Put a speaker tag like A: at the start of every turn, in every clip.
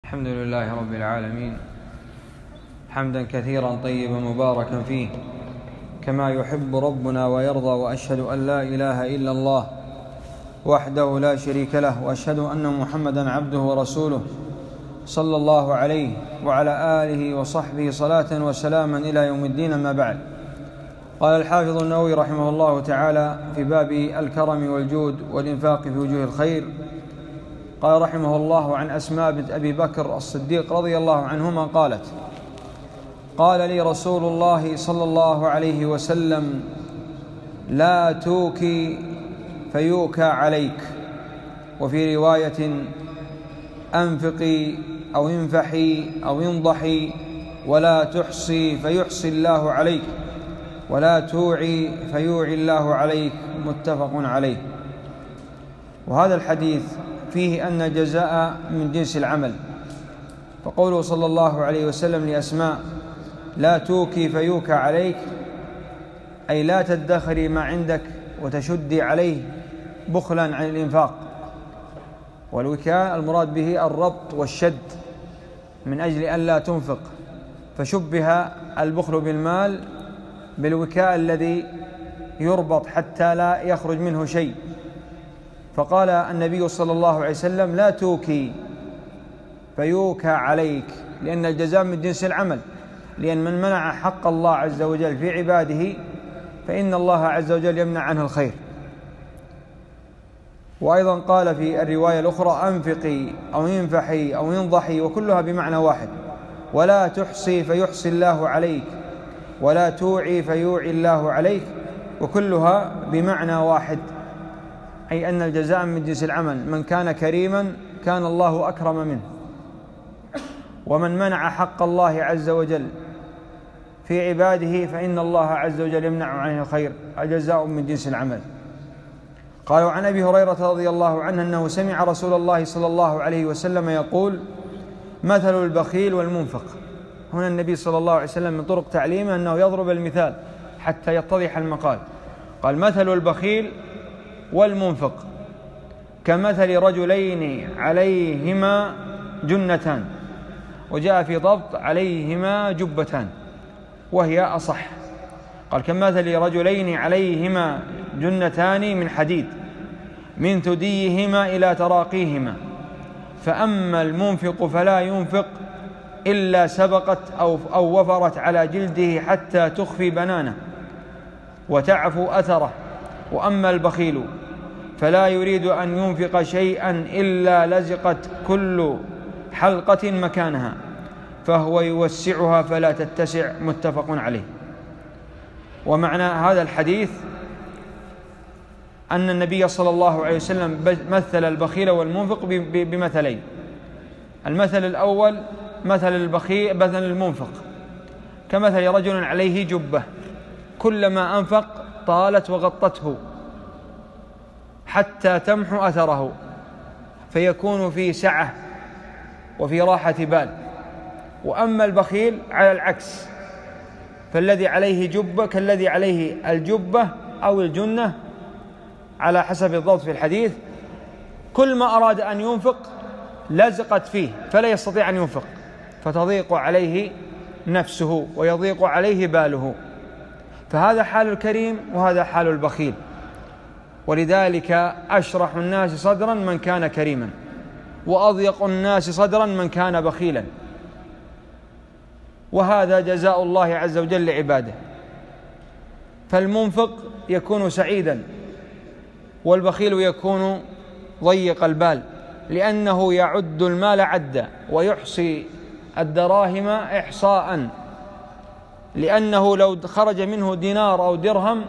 A: الحمد لله رب العالمين، حمدا كثيرا طيبا مباركا فيه كما يحب ربنا ويرضى، وأشهد أن لا إله إلا الله وحده لا شريك له، وأشهد أن محمدا عبده ورسوله صلى الله عليه وعلى آله وصحبه صلاة وسلاما إلى يوم الدين. ما بعد، قال الحافظ النووي رحمه الله تعالى في باب الكرم والجود والإنفاق في وجوه الخير، قال رحمه الله عن أسماء بنت أبي بكر الصديق رضي الله عنهما قالت: قال لي رسول الله صلى الله عليه وسلم: لا توكي فيوكى عليك، وفي رواية: أنفقي أو انفحي أو انضحي، ولا تحصي فيحصي الله عليك، ولا توعي فيوعي الله عليك. متفق عليه. وهذا الحديث فيه أن الجزاء من جنس العمل، فقوله صلى الله عليه وسلم لأسماء: لا توكي فيوكى عليك، أي لا تدخري ما عندك وتشدي عليه بخلا عن الإنفاق. والوكاء المراد به الربط والشد من أجل أن لا تنفق، فشبه البخل بالمال بالوكاء الذي يربط حتى لا يخرج منه شيء. فقال النبي صلى الله عليه وسلم: لا توكي فيوكى عليك، لأن الجزاء من جنس العمل، لأن من منع حق الله عز وجل في عباده فإن الله عز وجل يمنع عنه الخير. وأيضا قال في الرواية الأخرى: أنفقي أو انفحي أو انضحي، وكلها بمعنى واحد. ولا تحصي فيحصي الله عليك، ولا توعي فيوعي الله عليك، وكلها بمعنى واحد، أي أن الجزاء من جنس العمل. من كان كريما كان الله أكرم منه، ومن منع حق الله عز وجل في عباده فإن الله عز وجل يمنع عنه الخير. الجزاء من جنس العمل. قالوا عن أبي هريرة رضي الله عنه أنه سمع رسول الله صلى الله عليه وسلم يقول: مثل البخيل والمنفق. هنا النبي صلى الله عليه وسلم من طرق تعليمه أنه يضرب المثال حتى يتضح المقال. قال: مثل البخيل والمنفق كمثل رجلين عليهما جنتان، وجاء في ضبط عليهما جبتان، وهي أصح. قال: كمثل رجلين عليهما جنتان من حديد من ثديهما إلى تراقيهما، فأما المنفق فلا ينفق إلا سبقت أو وفرت على جلده حتى تخفي بنانه وتعفو أثره، وأما البخيل فلا يريد أن ينفق شيئا إلا لزقت كل حلقة مكانها، فهو يوسعها فلا تتسع. متفق عليه. ومعنى هذا الحديث أن النبي صلى الله عليه وسلم مثل البخيل والمنفق بمثلين. المثل الأول مثل البخيل مثل المنفق كمثل رجل عليه جبة، كلما أنفق طالت وغطته حتى تمحو أثره، فيكون في سعة وفي راحة بال. وأما البخيل على العكس، فالذي عليه جبة كالذي عليه الجبة أو الجنة على حسب الضبط في الحديث، كل ما أراد أن ينفق لزقت فيه فلا يستطيع أن ينفق، فتضيق عليه نفسه ويضيق عليه باله. فهذا حال الكريم وهذا حال البخيل. ولذلك أشرح الناس صدرا من كان كريما، وأضيق الناس صدرا من كان بخيلا. وهذا جزاء الله عز وجل لعباده. فالمنفق يكون سعيدا، والبخيل يكون ضيق البال، لأنه يعد المال عدا ويحصي الدراهم إحصاء، لأنه لو خرج منه دينار أو درهم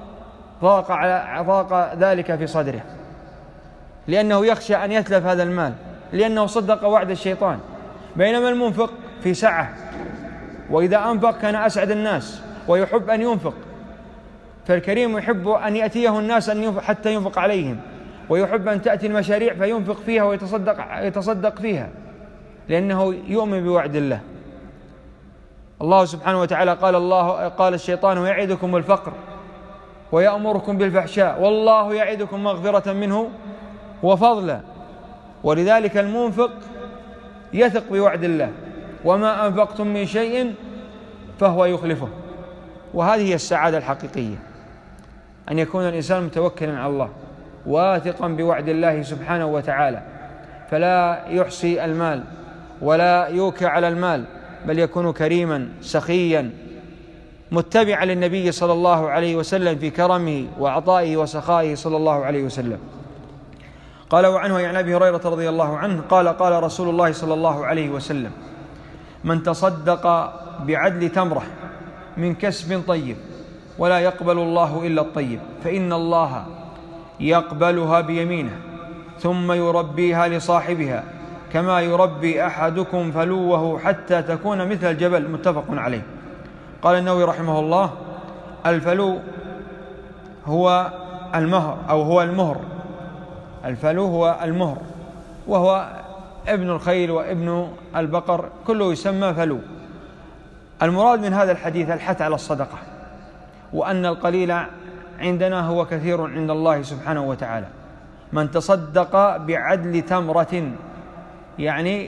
A: ضاق ذلك في صدره، لأنه يخشى أن يتلف هذا المال، لأنه صدق وعد الشيطان. بينما المنفق في سعة، وإذا أنفق كان أسعد الناس ويحب أن ينفق. فالكريم يحب أن يأتيه الناس حتى ينفق عليهم، ويحب أن تأتي المشاريع فينفق فيها ويتصدق فيها، لأنه يؤمن بوعد الله. الله سبحانه وتعالى قال الشيطان: يعدكم الفقر ويأمركم بالفحشاء والله يعدكم مغفرة منه وفضلا. ولذلك المنفق يثق بوعد الله، وما أنفقتم من شيء فهو يخلفه. وهذه هي السعادة الحقيقية، أن يكون الإنسان متوكلا على الله واثقا بوعد الله سبحانه وتعالى، فلا يحصي المال ولا يوكى على المال، بل يكون كريما سخيا متبعا للنبي صلى الله عليه وسلم في كرمه وعطائه وسخائه صلى الله عليه وسلم. قال وعنه عن أبي هريرة رضي الله عنه قال قال رسول الله صلى الله عليه وسلم: من تصدق بعدل تمرة من كسب طيب ولا يقبل الله إلا الطيب فإن الله يقبلها بيمينه ثم يربيها لصاحبها كما يربي أحدكم فلوه حتى تكون مثل الجبل. متفق عليه. قال النووي رحمه الله: الفلو هو المهر أو هو المهر. الفلو هو المهر، وهو ابن الخيل وابن البقر، كله يسمى فلو. المراد من هذا الحديث الحث على الصدقة، وأن القليل عندنا هو كثير عند الله سبحانه وتعالى. من تصدق بعدل تمرة، يعني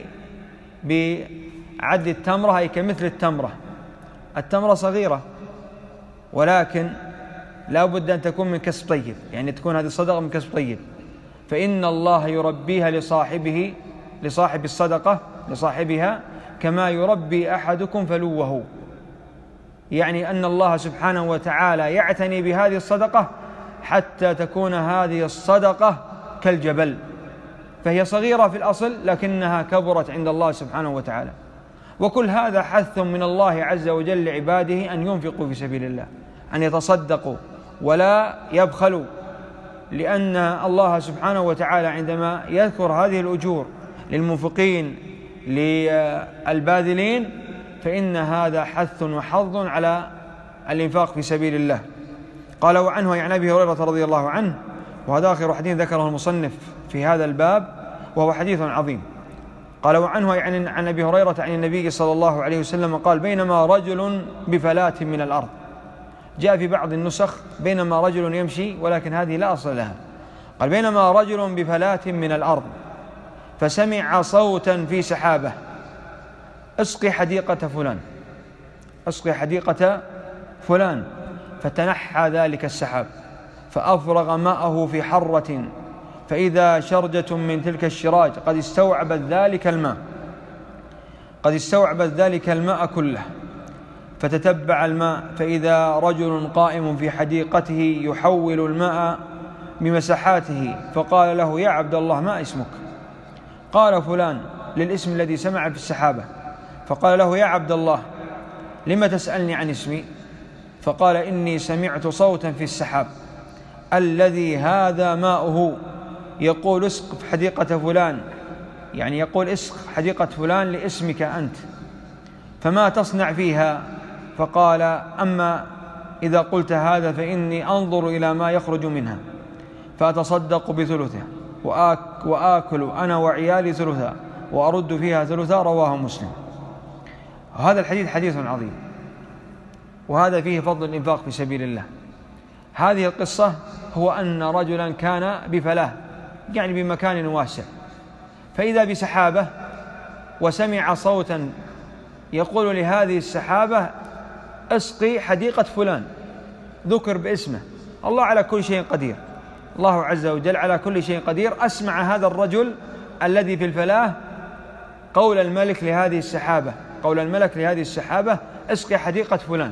A: بعدل التمرة أي كمثل التمرة. التمرة صغيرة ولكن لا بد أن تكون من كسب طيب، يعني تكون هذه الصدقة من كسب طيب، فإن الله يربيها لصاحب الصدقة لصاحبها كما يربي أحدكم فلوه، يعني أن الله سبحانه وتعالى يعتني بهذه الصدقة حتى تكون هذه الصدقة كالجبل، فهي صغيرة في الأصل لكنها كبرت عند الله سبحانه وتعالى. وكل هذا حث من الله عز وجل لعباده أن ينفقوا في سبيل الله، أن يتصدقوا ولا يبخلوا، لأن الله سبحانه وتعالى عندما يذكر هذه الأجور للمنفقين للباذلين فإن هذا حث وحظ على الإنفاق في سبيل الله. قال وعنه عن أبي هريرة رضي الله عنه، وهذا آخر حديث ذكره المصنف في هذا الباب وهو حديث عظيم. قال وعنه عن أبي هريرة عن النبي صلى الله عليه وسلم قال: بينما رجل بفلاة من الأرض. جاء في بعض النسخ بينما رجل يمشي، ولكن هذه لا أصل لها. قال: بينما رجل بفلاة من الأرض فسمع صوتا في سحابة: اسقي حديقة فلان، اسقي حديقة فلان. فتنحى ذلك السحاب فأفرغ ماءه في حرة، فإذا شرجة من تلك الشراج قد استوعبت ذلك الماء كله. فتتبع الماء فإذا رجل قائم في حديقته يحول الماء بمسحاته، فقال له: يا عبد الله ما اسمك؟ قال: فلان، للاسم الذي سمع في السحابة. فقال له: يا عبد الله لم تسألني عن اسمي؟ فقال: إني سمعت صوتا في السحاب الذي هذا ماؤه يقول اسق حديقة فلان، يعني يقول اسق حديقة فلان لاسمك أنت، فما تصنع فيها؟ فقال: أما إذا قلت هذا فإني أنظر إلى ما يخرج منها فأتصدق بثلثه وآكل أنا وعيالي ثلثا وأرد فيها ثلثا. رواه مسلم. هذا الحديث حديث عظيم، وهذا فيه فضل الإنفاق في سبيل الله. هذه القصة هو أن رجلا كان بفلاة، يعني بمكان واسع، فإذا بسحابة وسمع صوتا يقول لهذه السحابة: اسقي حديقة فلان، ذكر باسمه. الله على كل شيء قدير، الله عز وجل على كل شيء قدير. أسمع هذا الرجل الذي في الفلاة قول الملك لهذه السحابة: اسقي حديقة فلان.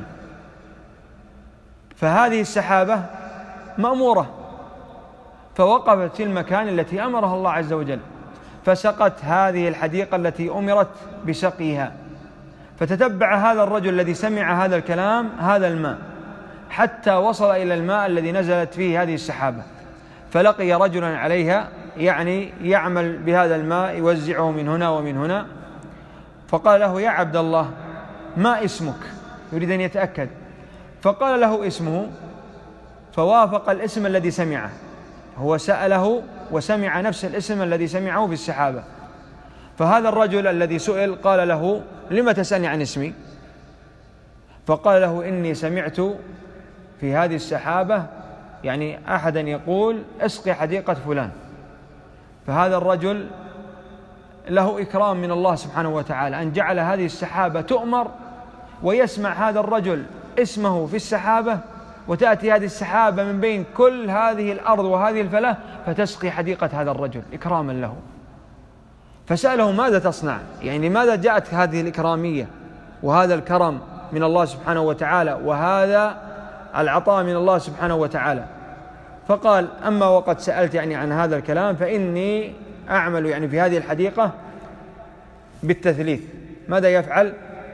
A: فهذه السحابة مأمورة، فوقفت في المكان التي أمرها الله عز وجل، فسقت هذه الحديقة التي أمرت بسقيها. فتتبع هذا الرجل الذي سمع هذا الكلام هذا الماء حتى وصل إلى الماء الذي نزلت فيه هذه السحابة، فلقي رجلا عليها، يعني يعمل بهذا الماء يوزعه من هنا ومن هنا. فقال له: يا عبد الله ما اسمك؟ يريد أن يتأكد. فقال له اسمه، فوافق الاسم الذي سمعه، هو سأله وسمع نفس الاسم الذي سمعه في السحابة. فهذا الرجل الذي سئل قال له: لم تسألني عن اسمي؟ فقال له: إني سمعت في هذه السحابة يعني أحدا يقول اسقي حديقة فلان. فهذا الرجل له إكرام من الله سبحانه وتعالى، أن جعل هذه السحابة تؤمر ويسمع هذا الرجل اسمه في السحابة، وتأتي هذه السحابة من بين كل هذه الأرض وهذه الفلاة فتسقي حديقة هذا الرجل إكراما له. فسأله ماذا تصنع؟ يعني لماذا جاءت هذه الإكرامية وهذا الكرم من الله سبحانه وتعالى وهذا العطاء من الله سبحانه وتعالى؟ فقال: أما وقد سألت يعني عن هذا الكلام فإني أعمل يعني في هذه الحديقة بالتثليث. ماذا يفعل؟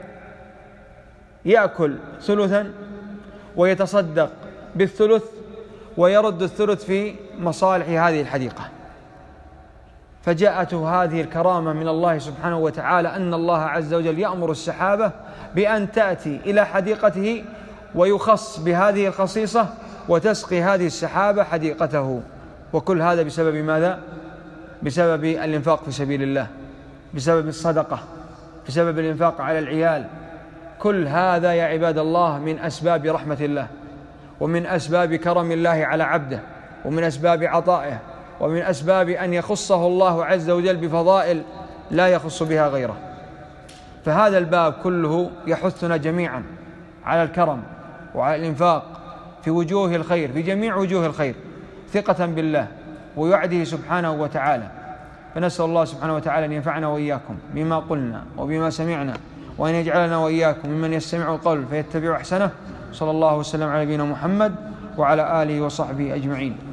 A: يأكل ثلثا ويتصدق بالثلث ويرد الثلث في مصالح هذه الحديقة. فجاءته هذه الكرامة من الله سبحانه وتعالى أن الله عز وجل يأمر السحابة بأن تأتي إلى حديقته ويخص بهذه الخصيصة وتسقي هذه السحابة حديقته. وكل هذا بسبب ماذا؟ بسبب الإنفاق في سبيل الله، بسبب الصدقة، بسبب الإنفاق على العيال. كل هذا يا عباد الله من أسباب رحمة الله، ومن أسباب كرم الله على عبده، ومن أسباب عطائه، ومن أسباب أن يخصه الله عز وجل بفضائل لا يخص بها غيره. فهذا الباب كله يحثنا جميعا على الكرم وعلى الإنفاق في وجوه الخير، في جميع وجوه الخير، ثقة بالله ووعده سبحانه وتعالى. فنسأل الله سبحانه وتعالى أن ينفعنا وإياكم بما قلنا وبما سمعنا، وأن يجعلنا وإياكم ممن يستمع القول فيتبع أحسنه. صلى الله وسلم على نبينا محمد وعلى آله وصحبه أجمعين.